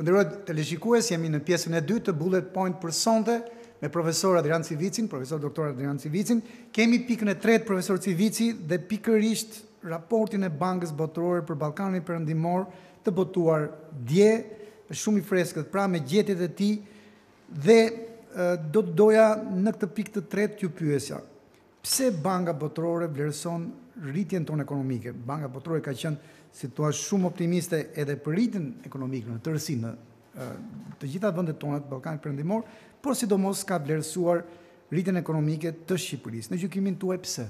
Nderuar teleshikues, jemi në pjesën e dytë të bullet point për sonte me profesor Adrian Civicin, profesor doktor Adrian Civicin. Kemi pikën e tretë, profesor Civici, dhe pikërisht raportin e Bankës Botërore për Ballkanin Perëndimor të botuar dje, shumë i freskët, pra me gjetjet e tij, dhe do të doja në këtë pikë të tretë t'ju pyesja. Pse Banka Botërore vlerëson rritjen tonë ekonomike? Banka Botërore ka qenë, si thua, shumë optimiste edhe për rritjen ekonomike në tërësi në të gjitha vendet tona të Ballkanit Perëndimor, por sidomos ka vlerësuar rritjen ekonomike të Shqipërisë. Në gjykimin tuaj pse?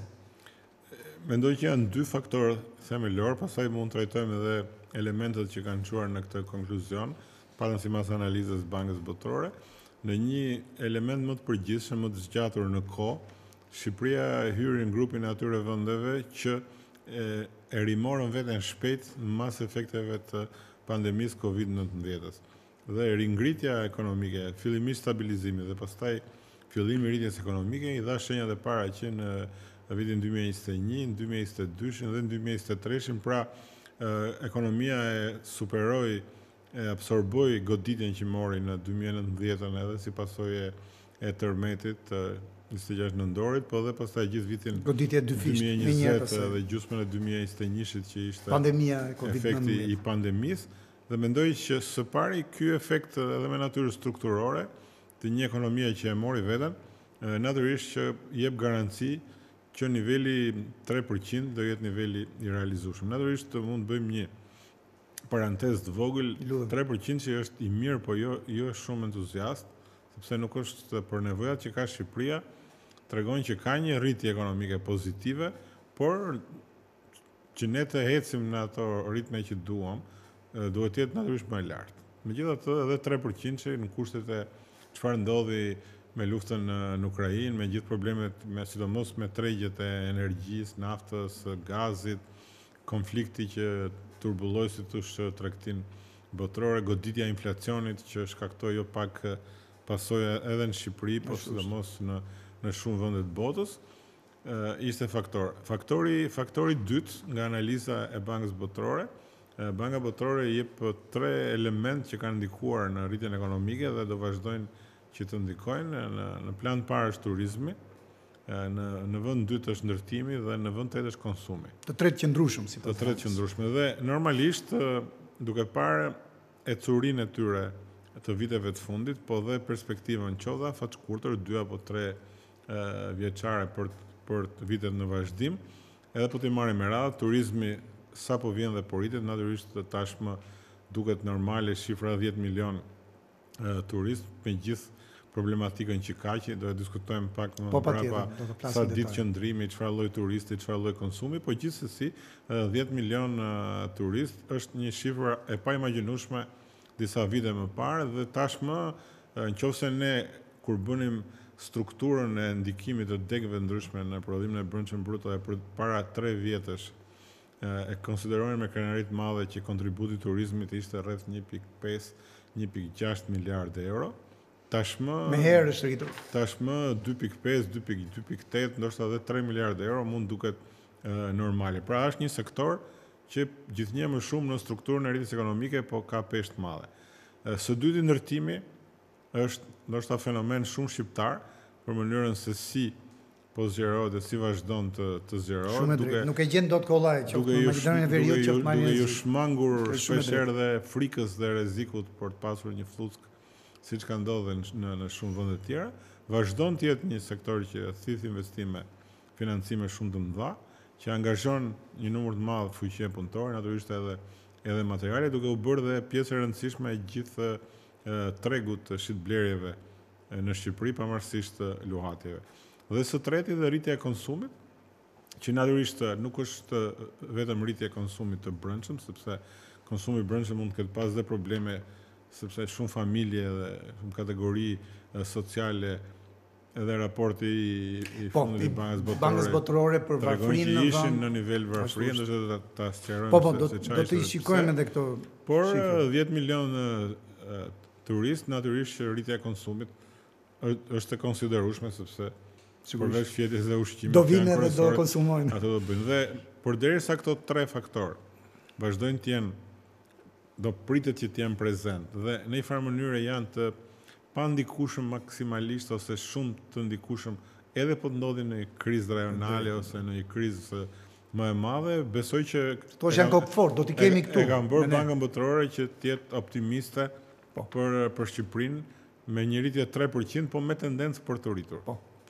Mendoj që janë dy faktorë themelor, pastaj mund të trajtojmë edhe elementet që kanë çuar në këtë konkluzion, patëm sipas analizës Bankës Botërore. Në një element më të përgjithshëm, më të zgjatur në kohë, Shqipëria hyri në grupin e atyre vendeve që e rimorën veten shpejt mas efekteve të pandemisë Covid-19. Dhe ringritja ekonomike, fillimisht stabilizimi dhe pastaj fillimi i rritjes ekonomike i dha shenjat e para që në vitin 2021, 2022 dhe në 2023, pra ekonomia e superoi, e absorboi goditjen që mori në 2019 edhe si pasojë e tërmetit 26 nëndorit, po dhe pastaj gjithë vitin 2020 dhe gjysmën e 2021 që ishte pandemia e efekti i pandemisë, dhe mendoj që së pari ky efekt edhe me natyrë strukturore të një ekonomie që e mori veten, natyrisht që jep garanci që niveli 3% do jetë niveli i realizueshëm. Natyrisht mund të bëjmë një parantezë të vogël, 3% që është i mirë, po jo shumë entuziast, sepse nuk është për nevojat që ka Shqipëria, tregon që ka një rritje ekonomike pozitive, por që ne të ecim në ato ritme që duam, duhet të jetë natyrisht më e lartë. Megjithatë, edhe 3% që në kushtet e çfarë ndodhi me luftën në Ukrainë, me gjithë problemet, sidomos me tregjet e energjisë, naftës, gazit, konflikti që turbulloi si thosh tregtin botëror, goditja e inflacionit që shkaktoi jo pak pasojë edhe në Shqipëri, por sidomos në shumë vende të botës, ishte faktor. Faktori dytë nga analiza e Bankës Botërore, Banka Botërore jep 3 elementë që kanë ndikuar në rritjen ekonomike dhe do vazhdojnë që të ndikojnë. Në plan parë është turizmi, në vend dytë është ndërtimi dhe në vend tetë është konsumi. Të tretë qëndrueshëm, sipas. Të tretë qëndrueshëm dhe normalisht duke parë ecurinë e tyre të viteve të fundit, po dhe perspektivën qoftë fatshkurtër 2 apo 3 vjeçare për vitet në vazhdim, edhe po t'i marrim me radhë, turizmi sa po vjen dhe po rritet, natyrisht tashmë duket normale shifra 10 milion turist, me gjithë problematikën që ka, që do të diskutojmë pak më brapa sa ditë qëndrimi, çfarë lloj turisti, çfarë lloj konsumi, po gjithsesi 10 milion turist është një shifër e paimagjinueshme disa vite më parë, dhe tashmë nëse ne kur bënim strukturën e ndikimit të degëve ndryshme në prodhimin e brendshëm brut dhe për para 3 vjetësh e konsiderojnë me krenarit të madhe që kontributi i turizmit ishte rreth 1.5-1.6 miliardë euro. Tashmë me herë është rritur. Tashmë 2.5, 2.8, ndoshta edhe 3 miliardë euro mund duket normale. Pra është një sektor që gjithnjë më shumë në strukturën e rritjes ekonomike, po ka peshë të madhe. Së dyti, ndërtimi është ndoshta fenomen shumë shqiptar për mënyrën se si po zgjerohet dhe si vazhdon të zgjerohet. Nuk e gjen dot kollaj, qoftë në Maqedoninë e Veriut, qoftë në duke ju shmangur shpeshherë dhe frikës dhe rrezikut për të pasur një flusk siç ka ndodhur në shumë vende të tjera, vazhdon të jetë një sektor që thith investime, financime shumë të mëdha, që angazhon një numër të madh fuqie punëtore, natyrisht edhe materiale, duke u bërë dhe pjesë e rëndësishme e gjithë tregut të shitblerjeve në Shqipëri, pavarësisht të luhatjeve. Dhe së treti dhe rritja e konsumit, që natyrisht nuk është vetëm rritja e konsumit të brendshëm, sepse konsumi i brendshëm mund të ketë pas dhe probleme, sepse shumë familje dhe shumë kategori sociale edhe raporti i fundit i Bankës Botërore për varfërinë që ishin në nivel varfërie, ndoshta ta sqarojmë se çfarë. Do të shikojmë edhe këto. Por 10 milion turist, natyrisht që rritja e konsumit është e konsiderueshme, sepse përveç fjetjes dhe ushqimit do vinë edhe do konsumojnë. Ato do bëjnë. Dhe përderisa këto 3 faktorë vazhdojnë të jenë do pritet që të jenë prezent dhe në një farë mënyrë janë të pa ndikueshëm maksimalisht ose shumë të ndikueshëm edhe po të ndodhin në një krizë rajonale ose në një krizë më e madhe, besoj që këto janë kokë fort, do t'i kemi këtu. E kanë bërë Bankën Botërore që të jetë optimiste për Shqipërinë me një rritje 3%, po me tendencë për të rritur.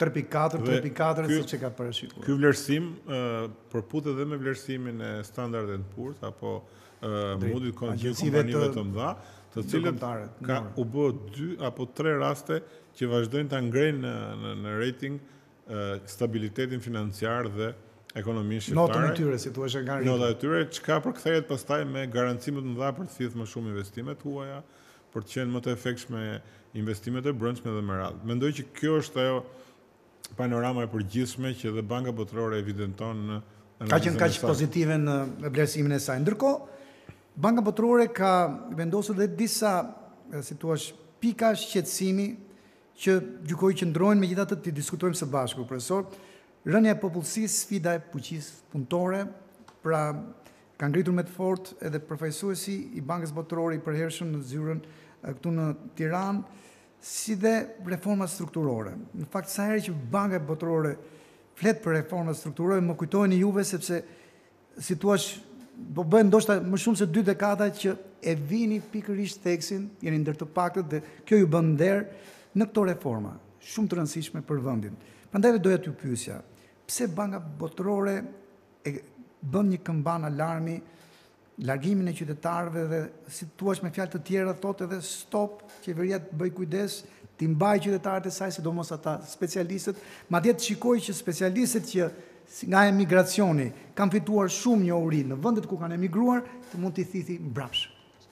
3.4 siç e ka parashikuar. Ky vlerësim përputet edhe me vlerësimin e Standard & Poor's apo Moody's kompanive të mëdha, të cilët u bë 2 apo 3 raste që vazhdojnë ta ngrejnë në rating stabilitetin financiar dhe ekonominë shqiptare. Notën e tyre, si thua, nga rritja. Nota e tyre, çka përkthehet pastaj me garanci më të mëdha për të thithë më shumë investimet huaja, për të qenë më të efektshme investimet e brendshme dhe me radhë. Mendoj që kjo është ajo panorama e përgjithshme që dhe Banka Botërore evidenton në ka qenë kaq pozitive në vlerësimin e saj. Ndërkohë, Banka Botërore ka vendosur dhe disa, si thua, pika shqetësimi që gjykoj që ndrojnë megjithatë të diskutojmë së bashku, profesor. Rënja e popullsisë, sfida e fuqisë punëtore, pra ka ngritur me të fortë edhe përfaqësuesi i Bankës Botërore i përhershëm në zyrën këtu në Tiranë, si dhe reforma strukturore. Në fakt, sa herë që Banka Botërore flet për reforma strukturore, më kujtojnë juve sepse si thua, do bëhen ndoshta më shumë se 2 dekada që e vini pikërisht theksin, jeni ndër të paktët dhe kjo ju bën nder në këto reforma, shumë të rëndësishme për vendin. Prandaj doja t'ju pyesja, pse Banka Botërore e bën një këmban alarmi, largimin e qytetarëve dhe si thua me fjalë të tjera thotë edhe stop, qeveria të bëj kujdes, t'i mbajë qytetarët e saj, sidomos ata specialistët, madje të shikojë që specialistët që nga emigracioni kanë fituar shumë njohuri në vendet ku kanë emigruar, të mund t'i thithi mbrapsh.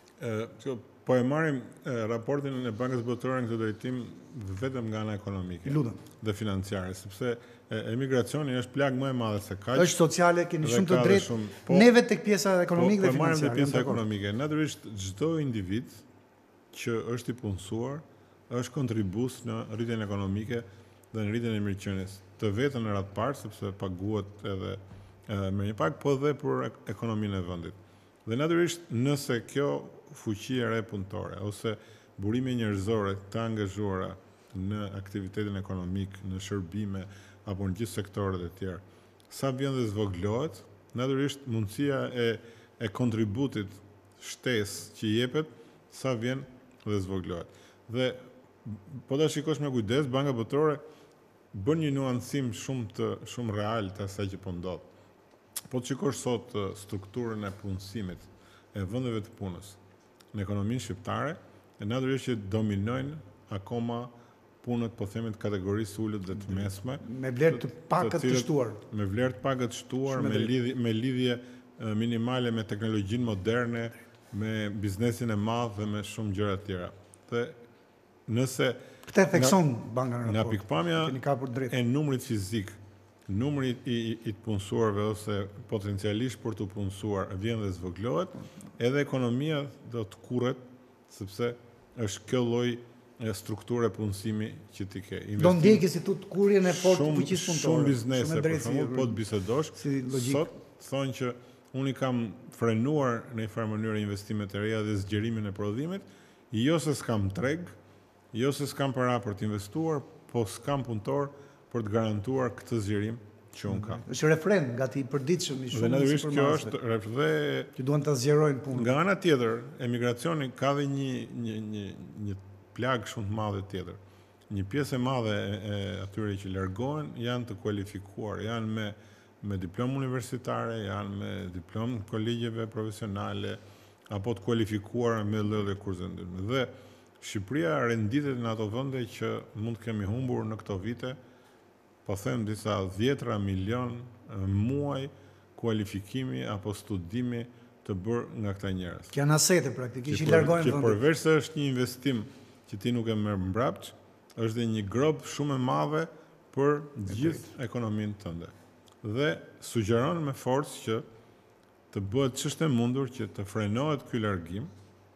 Po e marrim raportin e Bankës Botërore në këtë drejtim vetëm nga ana ekonomike dhe financiare, sepse emigracioni është plagë më e madhe se kaq. Është sociale, keni shumë të drejtë. Neve tek pjesa ekonomike dhe financiare. Po marrim te pjesa ekonomike. Natyrisht çdo individ që është i punësuar është kontribues në rritjen ekonomike dhe në rritjen e mirëqenies të vetën në radhë parë, sepse paguhet edhe me një pak, po dhe për ekonominë e vendit. Dhe natyrisht nëse kjo fuqi e re punëtore ose burime njerëzore të angazhuara në aktivitetin ekonomik, në shërbime apo në gjithë sektorët e tjerë, sa vjen dhe zvoglohet, natyrisht mundësia e kontributit shtesë që jepet, sa vjen dhe zvoglohet. Dhe po ta shikosh me kujdes, Banka Botërore bën një nuancim shumë real të asaj që po ndodh. Po të shikosh sot strukturën e punësimit e vendeve të punës në ekonominë shqiptare, natyrisht që dominojnë akoma punët, po themi të kategorisë ulët dhe të mesme, me vlerë të pakët të shtuar. Me vlerë të pakët të shtuar, me lidhje minimale me teknologjinë moderne, me biznesin e madh dhe me shumë gjëra të tjera. Dhe nëse këtë thekson Banka nga pikpamja e numrit fizik, numri i të punësuarve ose potencialisht për të punësuar vjen dhe zvoglohet, edhe ekonomia do të kurret, sepse është kjo lloj strukture punësimi që ti ke. Do ndjekë si tut kurrjen e fortë të fuqisë punëtore. Shumë biznese, për shembull, po të bisedosh, sot thonë që unë kam frenuar në një farë mënyrë investimet e reja dhe zgjerimin e prodhimit, jo se s'kam treg, jo se s'kam para për të investuar, po s'kam punëtor për të garantuar këtë zgjerim që unë kam. Është refren gati i përditshëm i shumë. Dhe natyrisht kjo është dhe që duan ta zgjerojnë punën. Nga ana tjetër, emigracioni ka dhe një plagë shumë të madhe tjetër. Një pjesë e madhe e atyre që largohen janë të kualifikuar, janë me diplomë universitare, janë me diplomë kolegjeve profesionale, apo të kualifikuar me lloj kurse ndërmjet. Dhe Shqipëria renditet në ato vende që mund të kemi humbur në këto vite, po them disa 10 milion muaj kualifikimi apo studimi të bërë nga këta njerëz. Që janë asete praktikisht i largojnë vendin. Që përveç se është një investim që ti nuk e merr mbrapsht, është dhe një grob shumë e madhe për gjithë ekonominë tënde. Dhe sugjeron me forcë që të bëhet ç'është e mundur që të frenohet ky largim,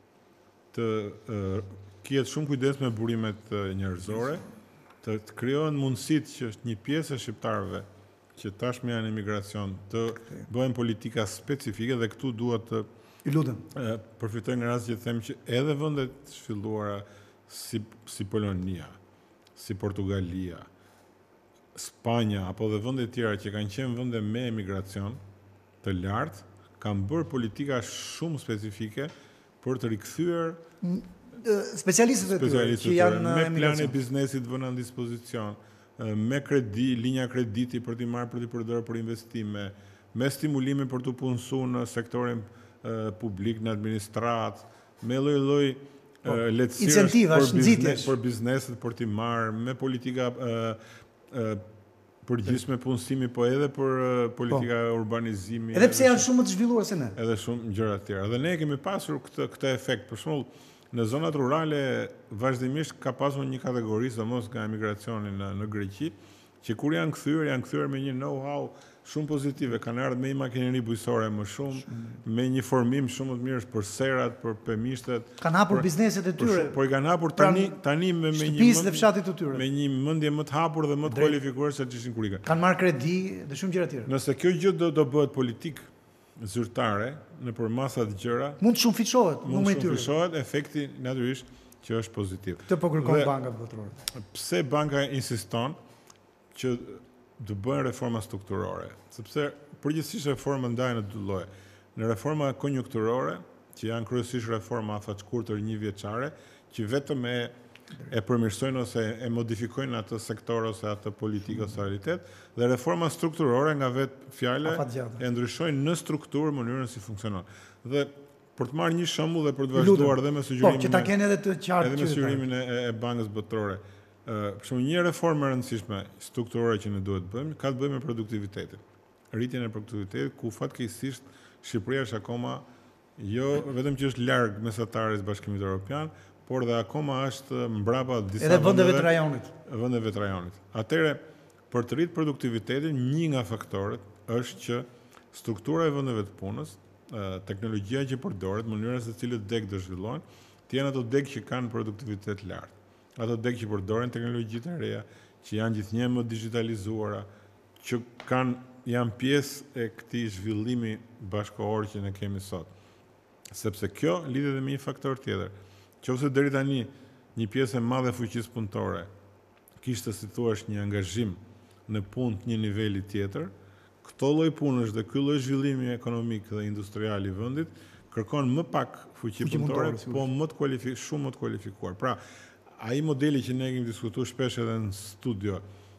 të kihet shumë kujdes me burimet njerëzore, të krijohen mundësitë që është një pjesë e shqiptarëve që tashmë janë emigracion të bëhen politika specifike dhe këtu duhet të Ju lutem. Përfitoj nga rasti që them që edhe vendet zhvilluara si Polonia, si Portugalia, Spanja apo dhe vende tjera që kanë qenë vende me emigracion të lartë, kanë bërë politika shumë specifike për të rikthyer specialistët e tyre që janë me plane biznesit vënë në dispozicion, me kredi, linja krediti për t'i marrë për t'i përdorur për investime, me stimulime për t'u punësuar në sektorin publik, në administrat, me lloj-lloj lehtësirash për bizneset për t'i marrë, me politika përgjithshme punësimi, po edhe për politika urbanizimi. Edhe pse janë shumë më të zhvilluar se ne. Edhe shumë gjëra të tjera. Dhe ne kemi pasur këtë efekt. Për shembull, në zonat rurale vazhdimisht ka pasur një kategori, sidomos nga emigracioni në Greqi, që kur janë kthyer me një know-how shumë pozitive, kanë ardhur me një makineri bujësore më shumë, me një formim shumë të mirë për serat, për pemishtet. Kanë hapur bizneset e tyre. Po i kanë hapur tani me një mendje më të hapur dhe më të kualifikuar se ç'ishin kur i kanë. Kanë marrë kredi dhe shumë gjëra tjera. Nëse kjo gjë do bëhet politikë zyrtare nëpër masa të gjëra, mund të shumëfishohet numri i tyre. Shumëfishohet, efekti natyrisht që është pozitiv. Këtë po kërkon bankat botërore. Pse banka insiston që të bëhen reforma strukturore, sepse përgjithsisht reforma ndahen në dy lloje. Në reforma konjunkturore, që janë kryesisht reforma afatshkurtër një vjeçare, që vetëm e përmirësojnë ose e modifikojnë atë sektor ose atë politikë ose realitet, dhe reforma strukturore nga vetë fjala e ndryshojnë në strukturë mënyrën si funksionon. Dhe për të marrë një shembull dhe për të vazhduar dhe me sugjerimin e Bankës Botërore. Për shembull, një reformë e rëndësishme strukturore që ne duhet bëjmë ka të bëjë me produktivitetin. Rritjen e produktivitetit, ku fatkeqësisht Shqipëria është akoma jo vetëm që është larg mesatares Bashkimit Evropian, por dhe akoma është mbrapa disa vendeve të rajonit. Vendeve të rajonit. Atëherë, për të rritur produktivitetin, një nga faktorët është që struktura e vendeve të punës, teknologjia që përdoret, mënyra se cilët deg do zhvillohen, të jenë ato deg që kanë produktivitet lart. Ato deg që përdoren teknologjitë e reja, që janë gjithnjë më digitalizuara, që janë pjesë e këtij zhvillimi bashkëkohor që ne kemi sot. Sepse kjo lidhet me një faktor tjetër. Qofse deri tani një pjesë e madhe e fuqisë punëtore kishte, si thuaç, një angazhim në punë të një niveli tjetër, këto lloj punësh dhe ky lloj zhvillimi ekonomik dhe industrial i vendit kërkon më pak fuqi punëtore, po shumë më të kualifikuar. Pra, ai modeli që ne kemi diskutuar shpesh edhe në studio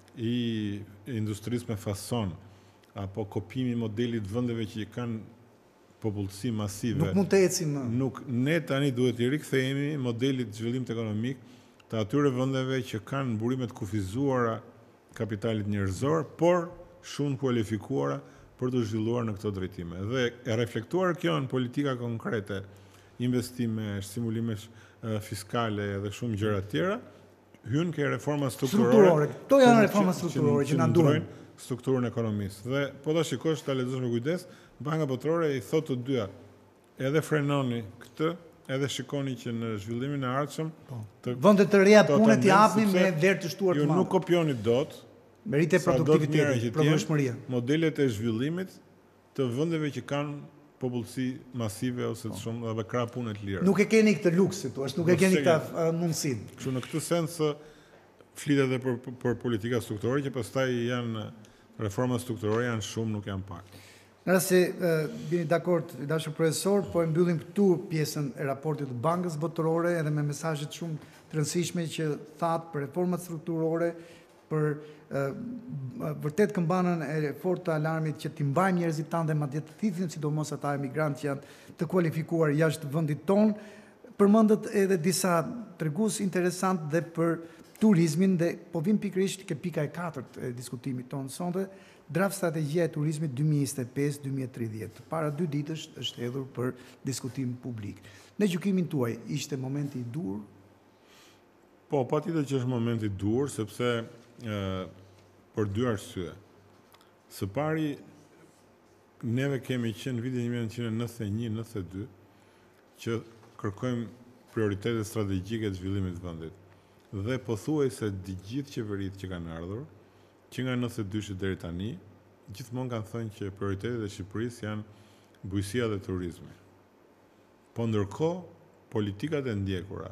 i industrisë me fason, apo kopimi modelit vendeve që kanë popullsi masive. Nuk mund të ecim më. Ne tani duhet i rikthehemi modelit zhvillimit ekonomik të atyre vendeve që kanë burime të kufizuara kapitalit njerëzor, por shumë kualifikuara për të zhvilluar në këto drejtime. Dhe e reflektuar kjo në politika konkrete, investime, stimulime fiskale dhe shumë gjëra tjera, hyn ke reforma strukturore. Këto janë reforma strukturore që na duhen strukturën e ekonomisë. Dhe po ta shikosh, ta lexosh me kujdes, Banka Botërore i thotë të dyja, edhe frenoni këtë, edhe shikoni që në zhvillimin e ardhshëm vende të reja punë t'i japni me vlerë të shtuar të madhe. Ju nuk kopjoni dot merite produktiviteti, prodhueshmëria. Modelet e zhvillimit të vendeve që kanë popullsi masive ose të shumë dhe krah punë të lira. Nuk e keni këtë luks, nuk e keni këtë mundësinë. Kështu në këtë sens flitet edhe për politika strukturore që pastaj janë reforma strukturore, janë shumë, nuk janë pak. Në rast se bini dakord, i dashur profesor, po e mbyllim këtu pjesën e raportit të Bankës Botërore edhe me mesazhet shumë të rëndësishme që thatë për reformat strukturore, për vërtet këmbanën e fortë të alarmit që t'i mbajmë njerëzit tanë dhe madje të thithin, sidomos ata emigrantë që janë të kualifikuar jashtë vendit tonë. Përmendët edhe disa tregues interesant dhe për turizmin dhe po vim pikërisht ke pika e 4 e diskutimit tonë sonte, draft strategjia e turizmit 2025-2030. Para 2 ditësh është hedhur për diskutim publik. Në gjykimin tuaj, ishte momenti i dur? Po, patjetër që është momenti i dur, sepse për 2 arsye. Së pari, neve kemi qenë vitin 1991-92 që kërkojmë prioritetet strategjike të zhvillimit të vendit. Dhe pothuajse të gjithë qeveritë që kanë ardhur, që nga 92 deri tani, gjithmonë kanë thënë që prioritetet e Shqipërisë janë bujësia dhe turizmi. Po ndërkohë, politikat e ndjekura,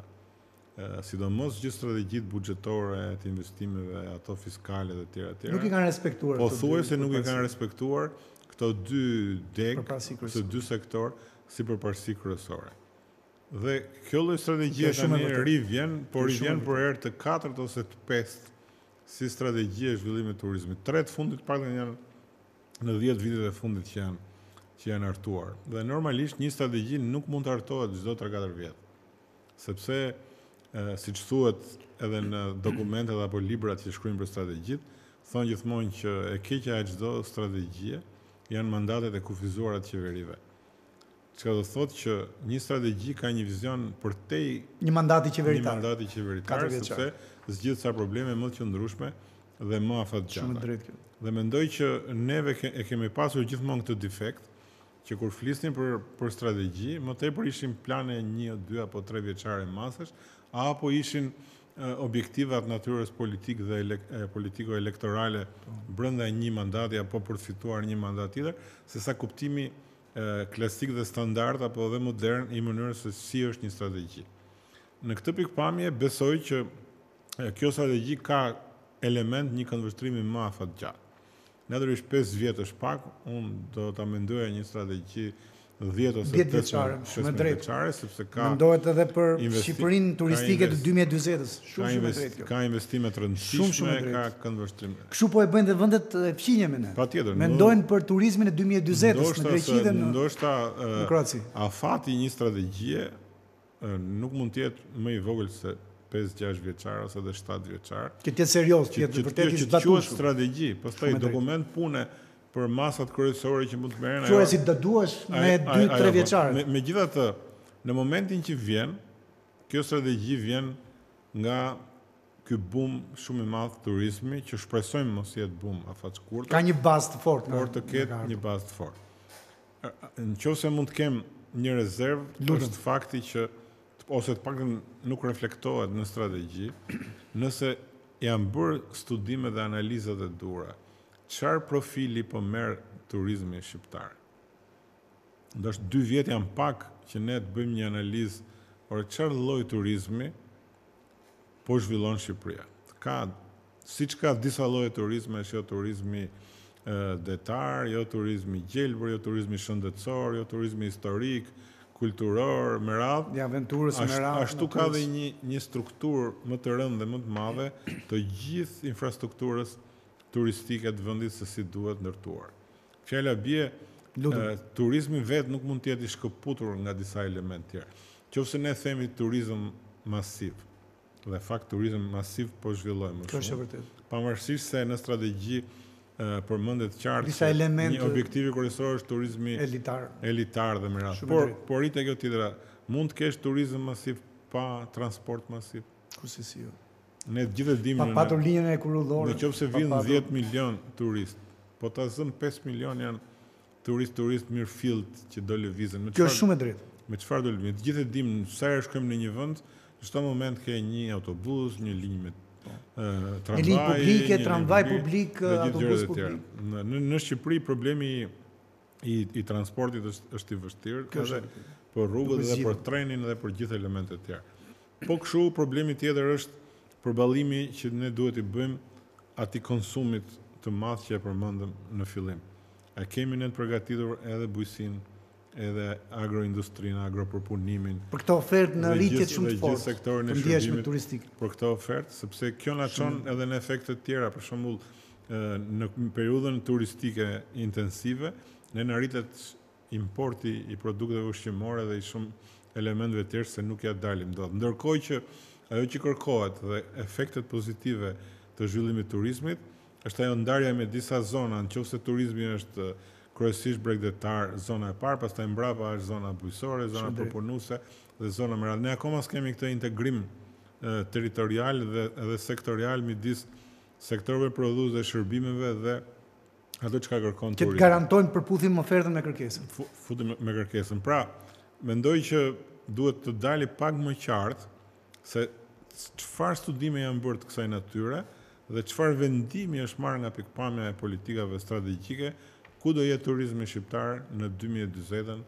sidomos gjithë strategjitë buxhetore, të investimeve, ato fiskale dhe tjera tjera. Nuk i kanë respektuar. Pothuajse nuk i kanë respektuar këto dy deg, këto dy sektor si përparësi kryesore. Dhe kjo lloj strategjie tani rivjen, por rivjen për herë të katërt ose të pestë si strategji e zhvillimit të turizmit. 3 të fundit paktën janë në 10 vitet e fundit që janë hartuar. Dhe normalisht një strategji nuk mund të hartohet çdo 3-4 vjet. Sepse siç thuhet edhe në dokumentet apo librat që shkruajnë për strategjitë, thonë gjithmonë që e keqja e çdo strategjie janë mandatet e kufizuara të qeverive. Çka do thotë që një strategji ka një vizion përtej një mandati qeveritar, sepse zgjidh sa probleme më të qëndrueshme dhe më afatgjata. Dhe mendoj që neve e kemi pasur gjithmonë këtë defekt, që kur flisnim për strategji, më tepër ishin plane 1, 2 apo 3 vjeçare masesh, apo ishin objektivat natyrës politik dhe politiko-elektorale brenda një mandati apo për të fituar një mandat tjetër, sesa kuptimi klasik dhe standard apo dhe modern i mënyrës se si është një strategji. Në këtë pikpamje besoj që kjo strategji ka element një këndvështrimi më afatgjatë. Natyrisht 5 vjet është pak, unë do ta mendoja një strategji 10 ose 15 vjeçare, sepse ka mendohet edhe për Shqipërinë turistike të 2040-s. Ka investime të rëndësishme, ka këndvështrim. Kështu po e bëjnë dhe vendet e fqinje me ne. Patjetër. Mendojnë për turizmin e 2040-s në Greqi dhe në Kroaci. Afati një strategjie nuk mund të jetë më i vogël se 5-6 vjeçar ose edhe 7 vjeçar. Që të jetë serioz, të jetë vërtet i zbatuar. Quhet strategji, pastaj dokument pune për masat kryesore që mund të merren. Quhet si të duash me 2-3 vjeçare. Megjithatë, në momentin që vjen, kjo strategji vjen nga ky boom shumë i madh turizmi, që shpresojmë mos jetë boom afatshkurt. Ka një bazë të fortë, por të ketë një bazë të fortë. Nëse mund të kem një rezervë, është fakti që ose të paktën nuk reflektohet në strategji, nëse janë bërë studime dhe analizat e duhura, çfarë profili po merr turizmi shqiptar. Ndoshta 2 vjet janë pak që ne të bëjmë një analizë, por çfarë lloj turizmi po zhvillon Shqipëria. Siç ka disa lloje turizmi, jo turizmi detar, jo turizmi gjelbër, jo turizmi shëndetësor, jo turizmi historik, kulturor, me radhë. Ja, aventurës me radhë. Ashtu ka dhe një strukturë më të rëndë dhe më të madhe të gjithë infrastrukturës turistike të vendit se si duhet ndërtuar. Fjala bie, turizmi vetë nuk mund të jetë i shkëputur nga disa elementë tjerë. Qofse ne themi turizëm masiv, dhe fakt turizëm masiv po zhvillohet më shumë. Është vërtet. Pavarësisht se në strategji përmendet qartë disa elemente, një objektivi kryesor është turizmi elitar dhe me radhë. Por rritë kjo tjetra, mund të kesh turizëm masiv pa transport masiv? Kurse si jo. Ne gjithë dimë pa patur linjën e kurrëllore. Nëse vinë 10 milion turist, po ta zëm 5 milion janë turist mirëfillt që do lëvizën. Kjo është shumë e drejtë. Me çfarë do lëvizën? Gjithë dimë sa herë shkojmë në një vend, në çdo moment ke një autobus, një linjë me tramvaj publik, autobus publik. Në Shqipëri problemi i transportit është i vështirë, edhe për rrugët dhe për trenin dhe për gjithë elementet e tjera. Po kështu problemi tjetër është përballimi që ne duhet i bëjmë atij konsumit të madh që e përmendëm në fillim. A kemi ne të përgatitur edhe bujqësinë, edhe agroindustrinë, agropërpunimin. Për këtë ofertë në rritje shumë të fortë të ndjeshme turistik. Për këtë ofertë, sepse kjo na çon edhe në efekte të tjera, për shembull, në periudhën turistike intensive, ne na rritet importi i produkteve ushqimore dhe i shumë elementeve tjerë se nuk ja dalim dot. Ndërkohë që ajo që kërkohet dhe efektet pozitive të zhvillimit të turizmit është ajo ndarja me disa zona, nëse turizmi është kryesisht bregdetar, zona e parë, pastaj mbrapa është zona bujqësore, zona përpunuese dhe zona me radhë. Ne akoma s'kemi këtë integrim territorial dhe sektorial midis sektorëve prodhues dhe shërbimeve dhe ato çka kërkon turizmi. Që garantojnë përputhjen me ofertën me kërkesën. Futem me kërkesën. Pra, mendoj që duhet të dali pak më qartë se çfarë studime janë bërë të kësaj natyre dhe çfarë vendimi është marrë nga pikpamja e politikave strategjike, ku do jetë turizmi shqiptar në 2040-ën,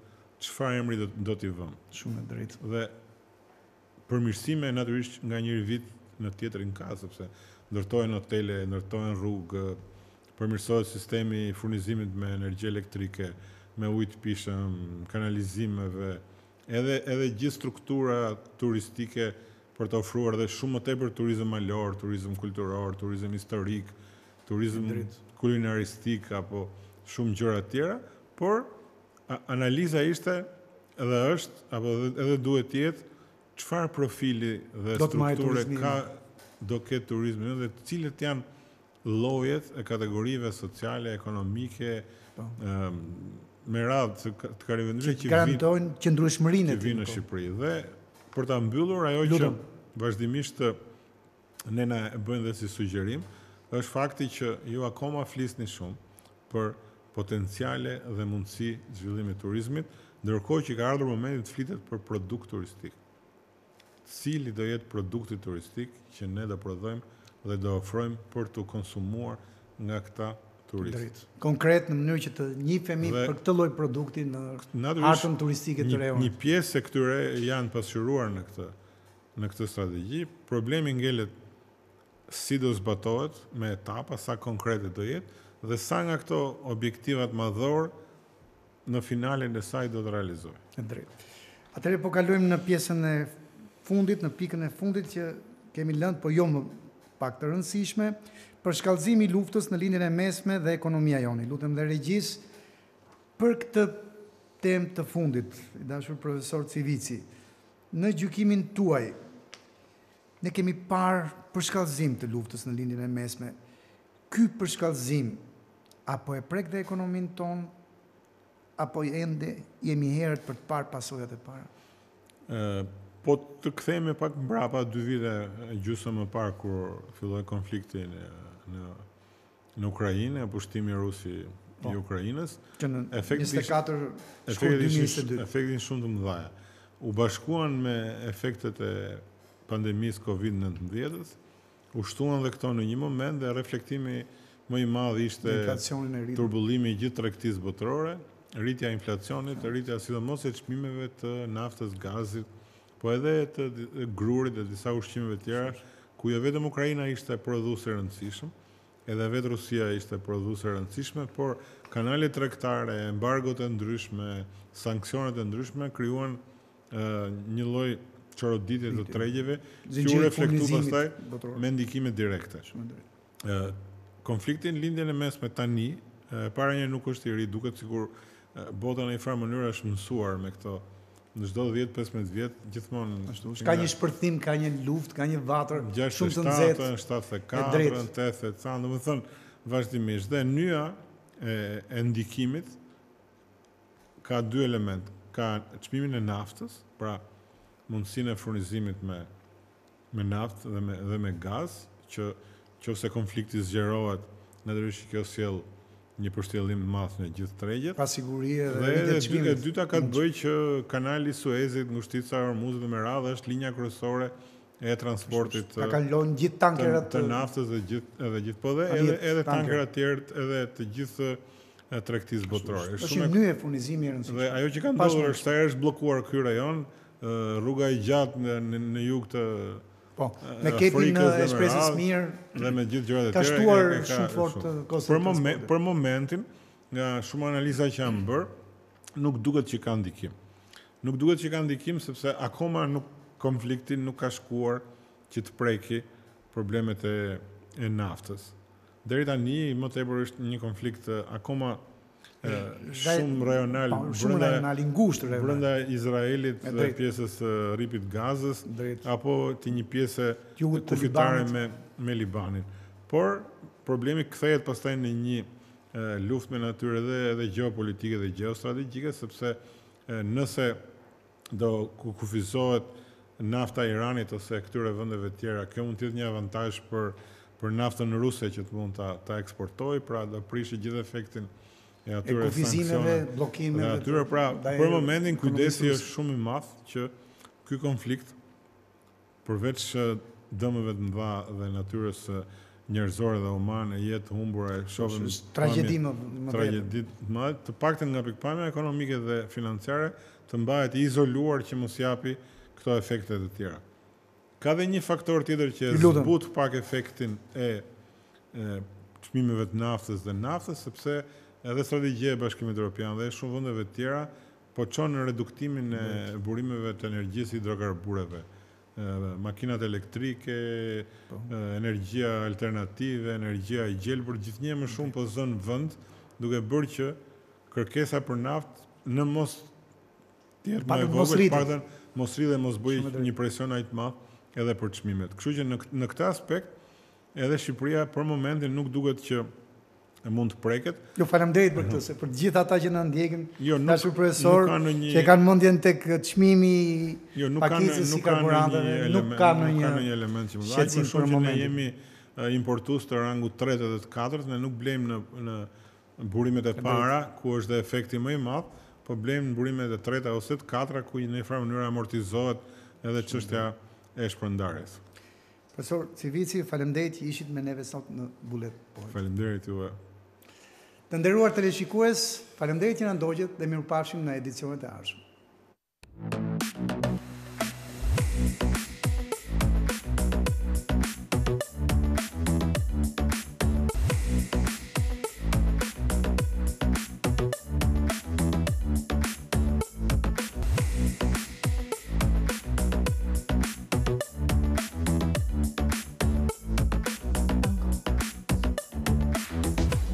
çfarë emri do t'i vëmë. Shumë e drejtë. Dhe përmirësime natyrisht nga njëri vit në tjetrin ka, sepse ndërtohen hotele, ndërtohen rrugë, përmirësohet sistemi i furnizimit me energji elektrike, me ujë të pishëm, kanalizimeve, edhe gjithë struktura turistike për të ofruar dhe shumë më tepër turizëm malor, turizëm kulturor, turizëm historik, turizëm kulinaristik apo shumë gjëra të tjera, por analiza ishte edhe është apo edhe duhet të jetë çfarë profili dhe strukture do ketë turizmi dhe cilët janë llojet e kategorive sociale, ekonomike, me radhë të karivendryshme që garantojnë qëndrueshmërinë e vinë në Shqipëri. Dhe për ta mbyllur ajo që vazhdimisht ne na bëjnë dhe si sugjerim, është fakti që ju akoma flisni shumë për potenciale dhe mundësi zhvillimit turizmit, ndërkohë që ka ardhur momenti të flitet për produkt turistik. Cili do jetë produkti turistik që ne do prodhojmë dhe do ofrojmë për të konsumuar nga këta turistë. Konkret në mënyrë që të njihemi për këtë lloj produkti në artën turistike të rejon. Një pjesë e këtyre janë pasqyruar në këtë strategji. Problemi ngelet si do zbatohet me etapa, sa konkrete do jetë dhe sa nga këto objektivat madhor në finalen e saj do të realizohen. Drejt. Atëherë po kalojmë në pjesën e fundit, në pikën e fundit që kemi lënë, po jo më pak të rëndësishme, për shkallëzimi i luftës në linjën e mesme dhe ekonomia joni. Lutem dhe regjis për këtë temë të fundit, i dashur profesor Civici. Në gjykimin tuaj, ne kemi parë përshkallëzim të luftës në linjën e mesme. Ky përshkallëzim apo e prek dhe ekonominë tonë, apo ende jemi herët për të parë pasojat e para? Po të kthehemi pak mbrapa 2 vite gjysmë më parë kur filloi konflikti në Ukrainë, pushtimi rus i Ukrainës. Që në 24 shkurt 2022. Efektin shumë të mëdha. U bashkuan me efektet e pandemisë COVID-19, u shtuan dhe këto në një moment dhe reflektimi më i madh ishte turbullimi i gjithë tregtisë botërore, rritja e inflacionit, rritja sidomos e çmimeve të naftës, gazit, po edhe të grurit dhe disa ushqimeve tjera, ku jo vetëm Ukraina ishte prodhues i rëndësishëm, edhe vetë Rusia ishte prodhues e rëndësishme, por kanalet tregtare, embargot e ndryshme, sanksionet e ndryshme krijuan një lloj çoroditje të tregjeve që u reflektu pastaj me ndikime direkte. Konflikti në lindjen e mesme tani, para një nuk është i ri, duket sikur bota në një farë mënyrë është mësuar me këto. Në çdo 10-15 vjet gjithmonë ka një shpërthim, ka një luftë, ka një vatër shumë të nxehtë, 74, 88, domethënë vazhdimisht. Dhe nyja e ndikimit ka 2 elementë. Ka çmimin e naftës, pra mundësinë e furnizimit me naftë dhe me gaz, që nëse konflikti zgjerohet, natyrisht kjo sjell një përshtjellim të madh në gjithë tregjet. Pasigurie dhe e dyta ka të bëjë që kanali i Suezit, ngushtica e Hormuzit dhe me radhë është linja kryesore e transportit. Ka kalon gjithë tankerat të naftës dhe gjithë po dhe edhe tankerat tjerë edhe të gjithë tregtisë botërore. Është një nyje furnizimi i rëndësishëm. Dhe ajo që ka ndodhur është se është bllokuar ky rajon, rruga e gjatë në jug të me kepin e shpresës mirë dhe me gjithë gjërat e tjera ka shtuar shumë fort kostot. Për momentin, nga shumë analiza që janë bërë, nuk duket që ka ndikim. Nuk duket që ka ndikim sepse akoma konflikti nuk ka shkuar që të preki problemet e naftës. Deri tani më tepër është një konflikt akoma shumë rajonal, i ngushtë brenda Izraelit dhe pjesës rripit Gazës, apo të një pjesë kufitare me Libanin. Por problemi kthehet pastaj në një luftë me natyrë edhe gjeopolitike dhe gjeostrategjike, sepse nëse do kufizohet nafta e Iranit ose këtyre vendeve të tjera, kjo mund të jetë një avantazh për naftën ruse që të mund ta eksportojë, pra do prishë gjithë efektin e atyre kufizimeve, bllokimeve. Atyre pra, për momentin kujdesi është shumë i madh që ky konflikt përveç dëmeve të mëdha dhe natyrës njerëzore dhe humane, jetë humbura, shohim tragjedi më tragjedi të paktën nga pikpamja ekonomike dhe financiare të mbahet i izoluar që mos japi këto efekte të tjera. Ka dhe një faktor tjetër që zbut pak efektin e çmimeve të naftës dhe naftës, sepse edhe strategjia e Bashkimit Evropian dhe shumë vendeve të tjera po çon në reduktimin e burimeve të energjisë hidrokarbureve. Makinat elektrike, energjia alternative, energjia e gjelbër, gjithnjë më shumë po zën vend, duke bërë që kërkesa për naftë në mos tjetë më e vogël, paktën mos rri dhe mos bëjë një presion aq të madh edhe për çmimet. Kështu që në këtë aspekt edhe Shqipëria për momentin nuk duket që mund të preket. Jo, faleminderit për këtë, se për gjithë ata që na ndjekin, dashur profesor, që kanë mendjen tek çmimi i pakicës si karburanteve, nuk ka ndonjë element që më aq më shumë që ne jemi importues të rangut 3 dhe të 4, ne nuk blejmë në burimet e para ku është dhe efekti më i madh, po blejmë në burimet e 3 ose të 4 ku në një farë mënyrë amortizohet edhe çështja e shpërndarjes. Profesor Civicit, faleminderit që ishit me neve sot në Bullet Point. Faleminderit juve. Të nderuar teleshikues, faleminderit që na ndoqët dhe mirupafshim në edicionet e ardhshme.